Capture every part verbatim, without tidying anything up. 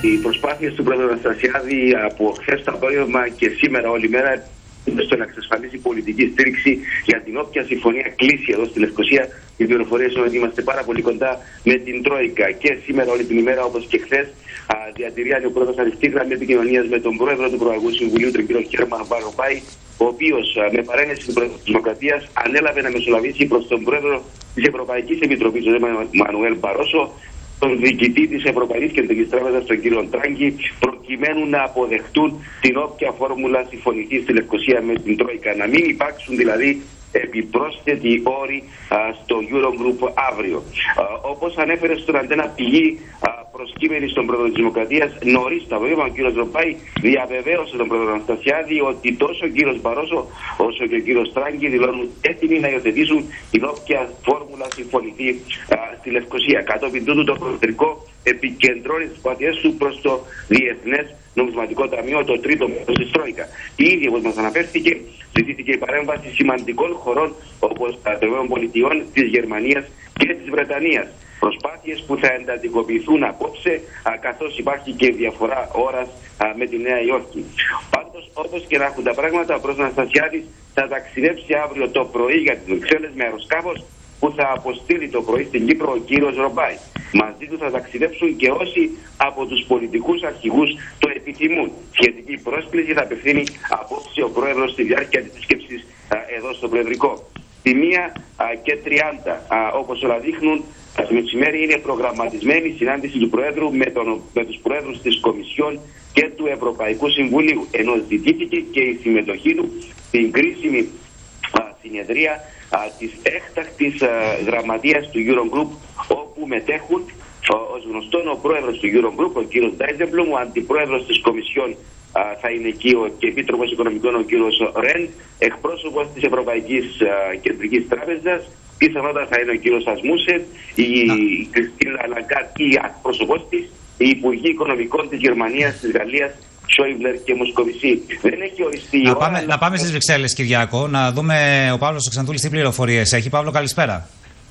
Οι προσπάθειες του Πρόεδρου Αναστασιάδη από χθες το απόγευμα και σήμερα όλη μέρα στο να εξασφαλίσει πολιτική στήριξη για την όποια συμφωνία κλείσει εδώ στη Λευκοσία. Οι πληροφορίες είναι ότι είμαστε πάρα πολύ κοντά με την Τρόικα και σήμερα όλη την ημέρα, όπως και χθες, διατηρεί ο Πρόεδρος ανοιχτή γραμμή επικοινωνίας με τον Πρόεδρο του Ευρωπαϊκού Συμβουλίου, τον κύριο Χέρμαν Βαν Ρομπάι, ο οποίος με παρένεση του Πρόεδρου της Δημοκρατίας ανέλαβε να μεσολαβήσει προς τον Πρόεδρο της Ευρωπαϊκής Επιτροπής, τον Μανουέλ Μπαρόσο, τον διοικητή της Ευρωπαϊκής Κεντρικής Τράπεζας, τον κύριο Τράγκη, προκειμένου να αποδεχτούν την όποια φόρμουλα συμφωνηθεί στη Λευκοσία με την Τρόικα. Να μην υπάρξουν δηλαδή επιπρόσθετοι όροι α, στο Eurogroup αύριο. Α, όπως ανέφερε στον Αντένα πηγή α, προσκύμενη στον Πρόεδρο της Δημοκρατίας, νωρίς το απόγευμα ο κύριος Ρομπάι διαβεβαίωσε τον Πρόεδρο Αναστασιάδη ότι τόσο ο κύριος Μπαρόσο όσο και ο κύριος Τράγκη δηλώνουν έτοιμοι να υιοθετήσουν την όποια φόρμουλα συμφωνηθεί α, στη Λευκοσία. Κατόπιν τούτου το Προεδρικό επικεντρώνει τις προσπάθειές του προς το Διεθνές Νομισματικό Ταμείο, το τρίτο μέρος της Τρόικα. Ήδη, όπως μας αναφέρθηκε, ζητήθηκε η παρέμβαση σημαντικών χωρών όπως των ΗΠΑ, της Γερμανίας και της Βρετανίας. Προσπάθειες που θα εντατικοποιηθούν απόψε, καθώς υπάρχει και διαφορά ώρας με τη Νέα Υόρκη. Πάντως, όπως και να έχουν τα πράγματα, ο πρόεδρος Αναστασιάδης θα ταξιδέψει αύριο το πρωί για τις Βρυξέλλες με αεροσκάφος που θα αποστείλει το πρωί στην Κύπρο ο κύριος Ρομπάι. Μαζί του θα ταξιδέψουν και όσοι από τους πολιτικούς αρχηγούς το επιθυμούν. Σχετική πρόσκληση θα απευθύνει απόψε ο πρόεδρος στη διάρκεια της επίσκεψης εδώ στο Προεδρικό. Στη μία και τριάντα, όπως όλα δείχνουν, το μεσημέρι είναι προγραμματισμένη η συνάντηση του Προέδρου με, τον, με τους Προέδρους της Κομισιόν και του Ευρωπαϊκού Συμβουλίου, ενώ ζητήθηκε και η συμμετοχή του στην κρίσιμη α, συνεδρία α, της έκτακτης α, γραμματείας του Eurogroup, όπου μετέχουν ως γνωστόν ο πρόεδρος του Eurogroup, ο κύριος Ντάιζεμπλουμ, ο αντιπρόεδρος της Κομισιόν α, θα είναι εκεί ο και επίτροπος οικονομικών ο κύριος Ρεν, εκπρόσωπος της Ευρωπαϊκής α, Κεντρικής Τράπεζας, πιθανότατα θα είναι ο κύριος Ασμούσεν, η Κριστίνα Λαγκάρτ, η εκπρόσωπος της, οι Υπουργοί Οικονομικών της Γερμανίας, της Γαλλίας, Σόιμπλερ και Μοσκοβισή. Δεν έχει οριστεί η να ώρα. Πάμε, αλλά... να πάμε στις Βρυξέλλες, Κυριάκο, να δούμε ο Παύλος Εξαντούλης τι πληροφορίες έχει. Παύλο, καλησπέρα.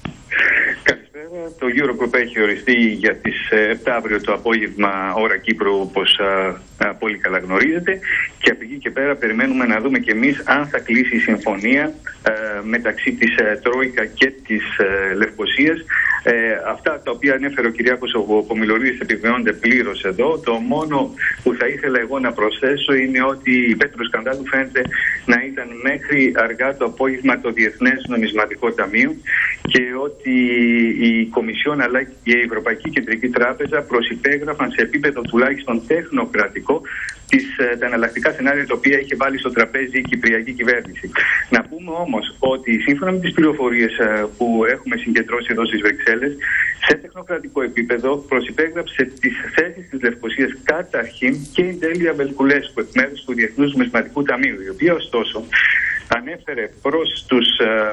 Το Eurogroup έχει οριστεί για τις επτά αύριο το απόγευμα ώρα Κύπρου, όπως α, α, πολύ καλά γνωρίζετε, και από εκεί και πέρα περιμένουμε να δούμε και εμείς αν θα κλείσει η συμφωνία α, μεταξύ της α, Τρόικα και της α, Λευκοσίας. Ε, αυτά τα οποία ανέφερε ο Κυριάκος ο Κομιλωρίδης επιβεβαιώνται πλήρως εδώ. Το μόνο που θα ήθελα εγώ να προσθέσω είναι ότι η πέτρο του σκανδάλου φαίνεται να ήταν μέχρι αργά το απόγευμα το Διεθνές Νομισματικό Ταμείο και ότι η Κομισιόν αλλά και η Ευρωπαϊκή Κεντρική Τράπεζα προσυπέγραφαν σε επίπεδο τουλάχιστον τεχνοκρατικό τις, τα εναλλακτικά σενάρια τα οποία είχε βάλει στο τραπέζι η Κυπριακή κυβέρνηση. Να πούμε όμως ότι σύμφωνα με τις πληροφορίες που έχουμε συγκεντρώσει εδώ στις Βρυξέλλες, σε τεχνοκρατικό επίπεδο προσυπέγραψε τις θέσεις της Λευκοσίας καταρχήν και η Ντέλια Βελκουλέσκου, εκ μέρους του Διεθνούς Νομισματικού Ταμείου, η οποία ωστόσο ανέφερε προς τους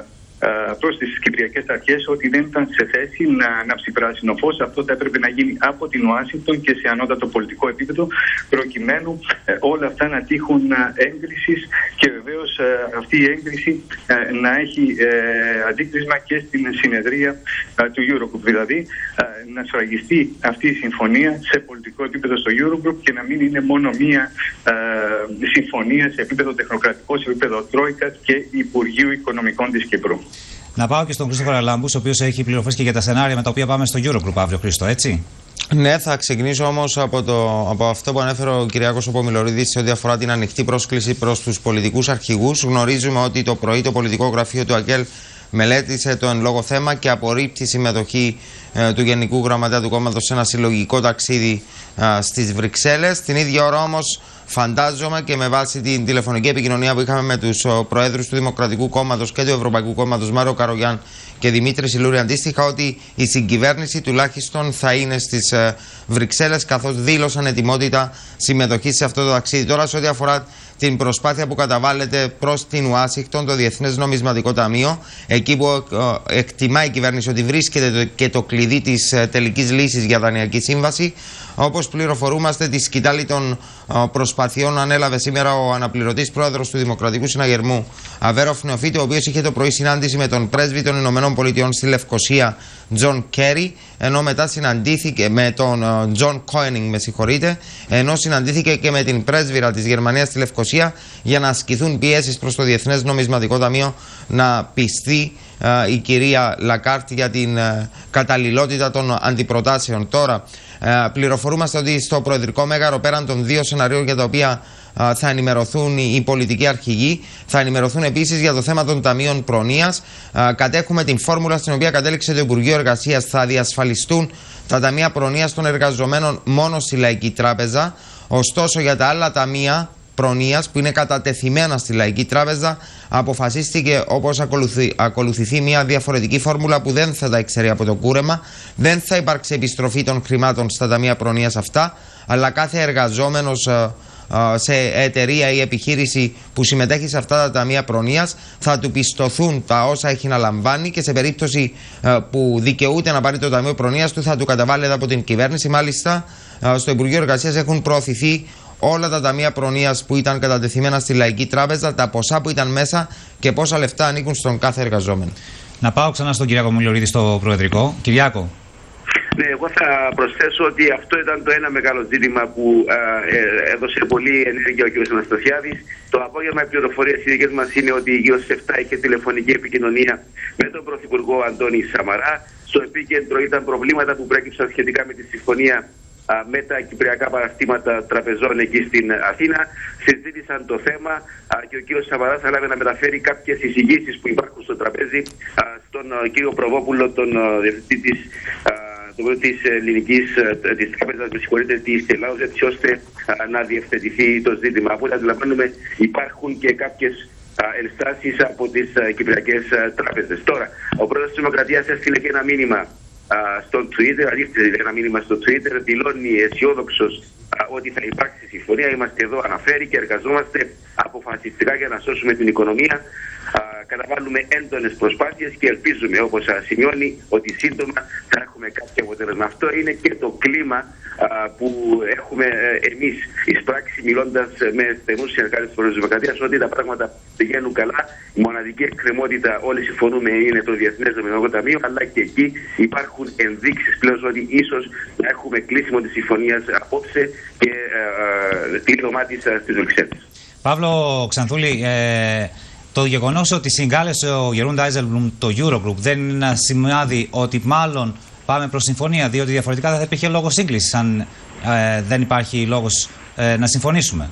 προς τις κυπριακές αρχές ότι δεν ήταν σε θέση να ανάψει πράσινο φως. Αυτό θα έπρεπε να γίνει από την Ουάσιγκτον και σε ανώτατο πολιτικό επίπεδο, προκειμένου ε, όλα αυτά να τύχουν έγκρισης και βεβαίως ε, αυτή η έγκριση ε, να έχει ε, αντίκρισμα και στην συνεδρία ε, του Eurogroup. Δηλαδή ε, να σφραγιστεί αυτή η συμφωνία σε πολιτικό επίπεδο στο Eurogroup και να μην είναι μόνο μία ε, συμφωνία σε επίπεδο τεχνοκρατικό, σε επίπεδο Τρόικας και Υπουργείου Οικονομικών της Κύπρου. Να πάω και στον Χρήστο Χαραλάμπους, ο οποίος έχει πληροφορίες και για τα σενάρια με τα οποία πάμε στο Eurogroup αύριο, Χρήστο, έτσι. Ναι, θα ξεκινήσω όμως από, το, από αυτό που ανέφερε ο Κυριάκος ο Πομιλωρίδης σε ό,τι αφορά την ανοιχτή πρόσκληση προς τους πολιτικούς αρχηγούς. Γνωρίζουμε ότι το πρωί το πολιτικό γραφείο του ΑΚΕΛ μελέτησε το εν λόγω θέμα και απορρίπτει συμμετοχή ε, του Γενικού Γραμματέα του Κόμματος σε ένα συλλογικό ταξίδι ε, στις Βρυξέλλες. Την ίδια ώρα όμως φαντάζομαι και με βάση την τηλεφωνική επικοινωνία που είχαμε με τους προέδρους του Δημοκρατικού Κόμματος και του Ευρωπαϊκού Κόμματος, Μάριο Καρογιάν και Δημήτρη Σιλούρη, αντίστοιχα, ότι η συγκυβέρνηση τουλάχιστον θα είναι στις ε, Βρυξέλλες, καθώς δήλωσαν ετοιμότητα συμμετοχή σε αυτό το ταξίδι. Τώρα, σε ό,τι αφορά την προσπάθεια που καταβάλλεται προς την Ουάσιγκτον, το Διεθνές Νομισματικό Ταμείο, εκεί που ε, εκτιμά η κυβέρνηση ότι βρίσκεται το, και το κλειδί της ε, τελικής λύσης για δανειακή σύμβαση. Όπως πληροφορούμαστε, τη σκητάλη των ε, προσπαθειών ανέλαβε σήμερα ο αναπληρωτής πρόεδρος του Δημοκρατικού Συναγερμού, Αβέροφ Νεοφίτη, ο οποίος είχε το πρωί συνάντηση με τον πρέσβη των ΗΠΑ Ηνωμένων Πολιτειών στη Λευκοσία, Τζον Κέρι, ενώ μετά συναντήθηκε με τον Τζον Κόενινγκ, με συγχωρείτε, ενώ συναντήθηκε και με την πρέσβυρα της Γερμανίας στη Λευκοσία για να ασκηθούν πιέσεις προς το Διεθνές Νομισματικό Ταμείο να πιστεί η κυρία Λακάρτ για την καταλληλότητα των αντιπροτάσεων. Τώρα, πληροφορούμαστε ότι στο Προεδρικό Μέγαρο, πέραν των δύο σενάριων για τα οποία θα ενημερωθούν οι πολιτικοί αρχηγοί, θα ενημερωθούν επίσης για το θέμα των ταμείων προνοίας. Κατέχουμε την φόρμουλα στην οποία κατέληξε το Υπουργείο Εργασίας. Θα διασφαλιστούν τα ταμεία προνοίας των εργαζομένων μόνο στη Λαϊκή Τράπεζα. Ωστόσο, για τα άλλα ταμεία προνοίας που είναι κατατεθειμένα στη Λαϊκή Τράπεζα, αποφασίστηκε όπως ακολουθεί, ακολουθηθεί μια διαφορετική φόρμουλα που δεν θα τα εξαιρεί από το κούρεμα. Δεν θα υπάρξει επιστροφή των χρημάτων στα ταμεία προνοίας αυτά, αλλά κάθε εργαζόμενος σε εταιρεία ή επιχείρηση που συμμετέχει σε αυτά τα ταμεία προνοίας θα του πιστωθούν τα όσα έχει να λαμβάνει και σε περίπτωση που δικαιούται να πάρει το ταμείο προνοίας του θα του καταβάλλεται από την κυβέρνηση. Μάλιστα, στο Υπουργείο Εργασίας έχουν προωθηθεί όλα τα ταμεία προνοίας που ήταν κατατεθειμένα στη Λαϊκή Τράπεζα, τα ποσά που ήταν μέσα και πόσα λεφτά ανήκουν στον κάθε εργαζόμενο. Να πάω ξανά στον Κυριάκο Μιλωρίδη στο Προεδρικό. Κυριάκο. Ναι, εγώ θα προσθέσω ότι αυτό ήταν το ένα μεγάλο ζήτημα που α, ε, έδωσε πολύ ενέργεια ο κ. Αναστασιάδης. Το απόγευμα οι πληροφορίες οι δικές μας είναι ότι γύρω στις εφτά είχε τηλεφωνική επικοινωνία με τον Πρωθυπουργό Αντώνη Σαμαρά. Στο επίκεντρο ήταν προβλήματα που προέκυψαν σχετικά με τη συμφωνία α, με τα κυπριακά παραστήματα τραπεζών εκεί στην Αθήνα. Συζήτησαν το θέμα α, και ο κ. Σαμαράς θα λάβει να μεταφέρει κάποιες εισηγήσεις που υπάρχουν στο τραπέζι α, στον α, κ. Προβόπουλο, τον α, διευθυντή της της ελληνικής, της τράπεζας, με συγχωρείτε, της Ελλάδος, έτσι ώστε α, να διευθετηθεί το ζήτημα. Από ό,τι αντιλαμβάνομαι, υπάρχουν και κάποιες α, ενστάσεις από τις α, κυπριακές α, τράπεζες. Τώρα, ο πρόεδρος της Δημοκρατίας έστειλε και ένα μήνυμα α, στο Twitter, αλήθεια ένα μήνυμα στο Twitter, δηλώνει αισιόδοξος ότι θα υπάρξει συμφωνία. Είμαστε εδώ, αναφέρει, και εργαζόμαστε αποφασιστικά για να σώσουμε την οικονομία. Α, καταβάλουμε έντονες προσπάθειες και ελπίζουμε, όπως α, σημειώνει, ότι σύντομα θα έχουμε κάποιο αποτέλεσμα. Αυτό είναι και το κλίμα α, που έχουμε ε, εμείς εισπράξει, μιλώντας με στενούς συνεργάτες της Δημοκρατίας, ότι τα πράγματα πηγαίνουν καλά. Η μοναδική εκκρεμότητα, όλοι συμφωνούμε, είναι το Διεθνές Νομισματικό Ταμείο, αλλά και εκεί υπάρχουν ενδείξεις πλέον ότι ίσως να έχουμε κλείσιμο της συμφωνίας απόψε και κλείδωμά της στις Βρυξέλλες. Παύλο Ξανθούλη, ε, το γεγονός ότι συγκάλεσε ο Γερούν Ντάιζελμπλουμ το Eurogroup δεν είναι ένα σημάδι ότι μάλλον πάμε προς συμφωνία, διότι διαφορετικά δεν θα υπήρχε λόγος σύγκλησης αν ε, δεν υπάρχει λόγος ε, να συμφωνήσουμε.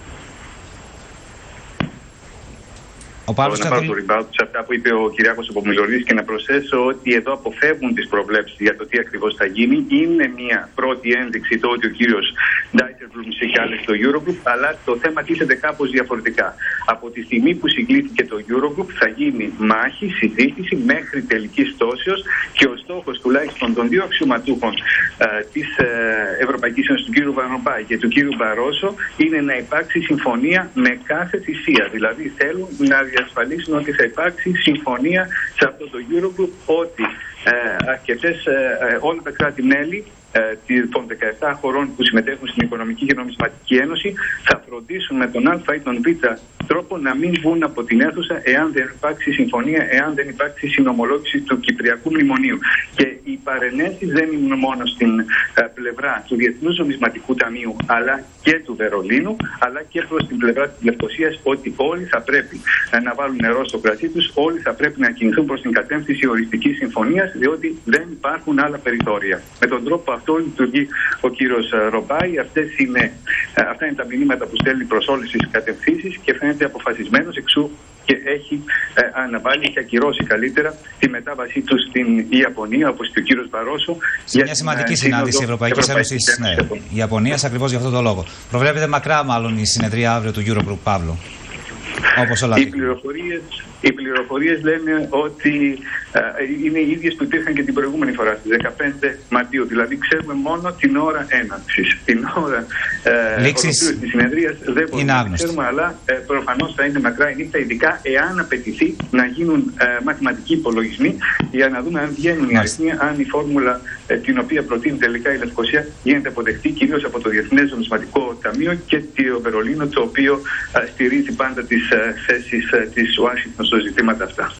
Ο Παύλος να πάρω το rebound σε αυτά που είπε ο Κυριάκος Απομιλωρίδης και να προσθέσω ότι εδώ αποφεύγουν τις προβλέψεις για το τι ακριβώς θα γίνει. Είναι μια πρώτη ένδειξη το ότι ο κύριος Ντάισελμπλουμ συγκάλεσε το Eurogroup, αλλά το θέμα τίθεται κάπως διαφορετικά. Από τη στιγμή που συγκλήθηκε το Eurogroup θα γίνει μάχη, συζήτηση μέχρι τελικής πτώσεως και ο στόχος τουλάχιστον των δύο αξιωματούχων ε, της ε, Ευρωπαϊκής Ένωσης, του κ. Βαν Ρομπάι και του κ. Μπαρόσο, είναι να υπάρξει συμφωνία με κάθε θυσία. Δηλαδή θέλουν να διασφαλίσουν ότι θα υπάρξει συμφωνία σε αυτό το Eurogroup, ότι ε, αρκετές, ε, όλα τα κράτη-μέλη ε, των δεκαεπτά χωρών που συμμετέχουν στην Οικονομική και Νομισματική Ένωση θα φροντίσουν με τον Α ή τον Β τρόπο να μην βγουν από την αίθουσα εάν δεν υπάρξει συμφωνία, εάν δεν υπάρξει συνομολόγηση του Κυπριακού Μνημονίου. Και οι παρενέσεις δεν είναι μόνο στην ε, πλευρά του Διεθνούς Νομισματικού Ταμείου αλλά και του Βερολίνου, αλλά και προς την πλευρά της Λευκοσίας, ότι όλοι θα πρέπει ε, να βάλουν νερό στο κρασί τους, όλοι θα πρέπει να κινηθούν προς την κατεύθυνση οριστικής συμφωνίας, διότι δεν υπάρχουν άλλα περιθώρια. Με τον τρόπο αυτό λειτουργεί ο κύριος Ρομπάι. Αυτές είναι, αυτά είναι τα μηνύματα που στέλνει προς όλες τις κατευθύνσεις και φαίνεται αποφασισμένος εξού και έχει ε, αναβάλει και ακυρώσει καλύτερα τη μετάβασή του στην Ιαπωνία, όπως και ο κύριος Μπαρόσο. Σε μια σημαντική συνάντηση Ευρωπαϊκής Ένωσης ναι, Ιαπωνίας, ακριβώς για αυτό το λόγο. Προβλέπεται μακρά μάλλον η συνεδρία αύριο του Eurogroup, Παύλο. Όπως όλα οι πληροφορίες, οι πληροφορίες λένε ότι ε, είναι οι ίδιες που υπήρχαν και την προηγούμενη φορά, στις δεκαπέντε Μαρτίου. Δηλαδή ξέρουμε μόνο την ώρα έναρξης. Την ώρα ε, ολοκλήρωσης της συνεδρίας δεν μπορούμε να ξέρουμε, αλλά ε, προφανώς θα είναι μακρά η νύχτα, ειδικά εάν απαιτηθεί να γίνουν ε, μαθηματικοί υπολογισμοί για να δούμε αν βγαίνουν οι αριθμοί, αν η φόρμουλα ε, την οποία προτείνει τελικά η Λευκοσία γίνεται αποδεκτή κυρίως από το Διεθνές Νομισματικό Ταμείο και το Βερολίνο, το οποίο ε, στηρίζει πάντα τις ε, θέσεις ε, της Ουάσιγκτον στο ζητήματα αυτά.